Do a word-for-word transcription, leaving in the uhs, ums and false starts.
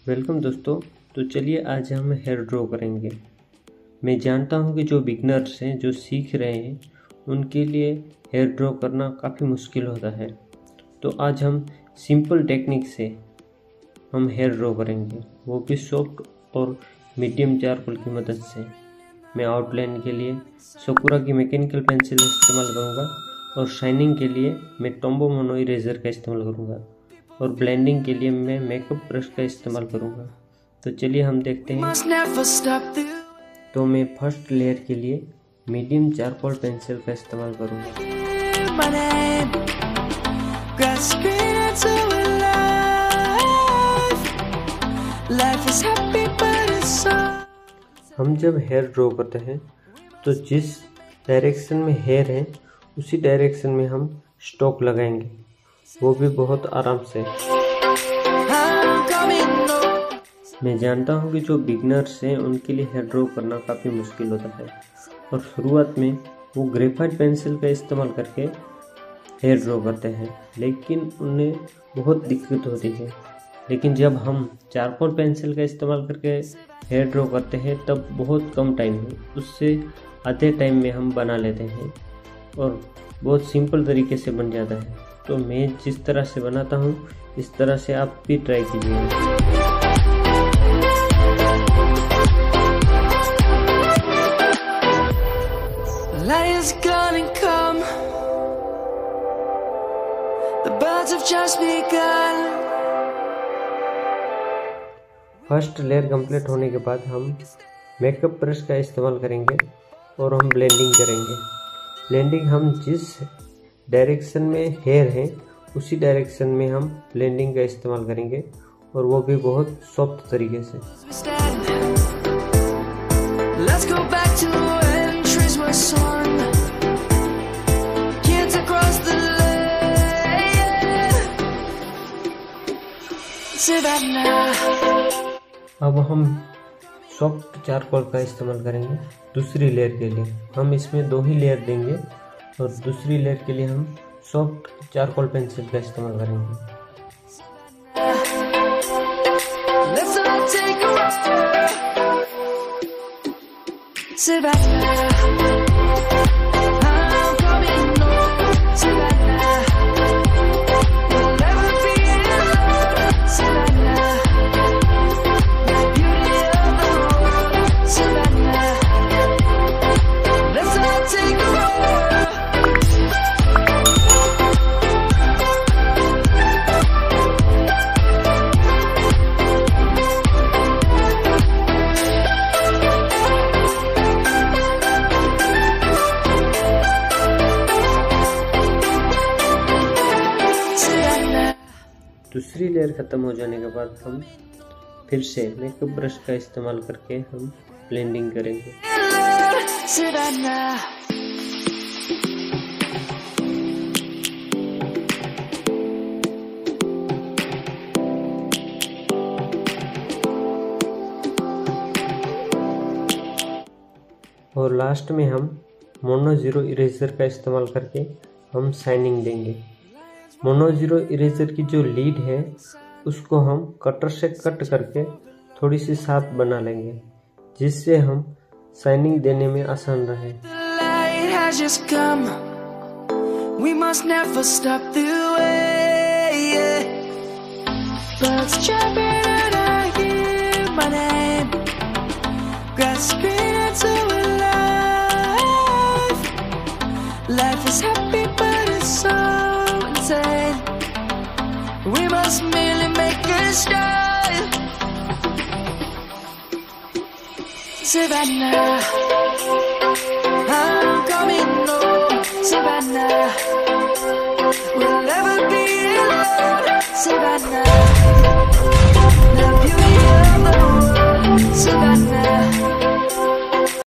Welcome दोस्तों। तो चलिए आज हम हेयर ड्रॉ करेंगे। मैं जानता हूं कि जो बिगनर्स हैं, जो सीख रहे हैं, उनके लिए हेयर ड्रॉ करना काफ़ी मुश्किल होता है। तो आज हम सिंपल टेक्निक से हम हेयर ड्रॉ करेंगे, वो भी सॉफ्ट और मीडियम चारकोल की मदद से। मैं आउटलाइन के लिए सकुरा की मैकेनिकल पेंसिल इस्तेमाल करूँगा और शाइनिंग के लिए मैं टॉम्बो मोनो इरेजर का इस्तेमाल करूँगा और ब्लेंडिंग के लिए मैं मेकअप ब्रश का इस्तेमाल करूँगा। तो चलिए हम देखते हैं। तो मैं फर्स्ट लेयर के लिए मीडियम चारकोल पेंसिल का इस्तेमाल करूँगा। हम जब हेयर ड्रॉ करते हैं तो जिस डायरेक्शन में हेयर है उसी डायरेक्शन में हम स्ट्रोक लगाएंगे, वो भी बहुत आराम से। मैं जानता हूँ कि जो बिगनर्स हैं उनके लिए हेयर ड्रॉ करना काफ़ी मुश्किल होता है और शुरुआत में वो ग्रेफाइट पेंसिल का इस्तेमाल करके हेयर ड्रॉ करते हैं, लेकिन उन्हें बहुत दिक्कत होती है। लेकिन जब हम चारकोल पेंसिल का इस्तेमाल करके हेयर ड्रॉ करते हैं तब बहुत कम टाइम में, उससे आधे टाइम में हम बना लेते हैं और बहुत सिंपल तरीके से बन जाता है। तो मैं जिस तरह से बनाता हूँ इस तरह से आप भी ट्राई कीजिए। फर्स्ट लेयर कंप्लीट होने के बाद हम मेकअप ब्रश का इस्तेमाल करेंगे और हम ब्लेंडिंग करेंगे। ब्लेंडिंग हम जिस डायरेक्शन में हेयर है उसी डायरेक्शन में हम ब्लेंडिंग का इस्तेमाल करेंगे और वो भी बहुत सॉफ्ट तरीके से। अब हम सॉफ्ट चारकोल का इस्तेमाल करेंगे दूसरी लेयर के लिए। हम इसमें दो ही लेयर देंगे और दूसरी लेयर के लिए हम सॉफ्ट चारकोल पेंसिल का इस्तेमाल करेंगे। दूसरी लेयर ख़त्म हो जाने के बाद हम फिर से मेकअप ब्रश का इस्तेमाल करके हम ब्लेंडिंग करेंगे। और लास्ट में हम मोनो जीरो इरेजर का इस्तेमाल करके हम शाइनिंग देंगे। मोनो जीरो इरेजर की जो लीड है उसको हम कटर से कट करके थोड़ी सी साफ बना लेंगे, जिससे हम शाइनिंग देने में आसान रहे। We must merely make a start. Savannah, I'm coming home. Savannah, we'll never be alone. Savannah, the beauty of the world. Savannah.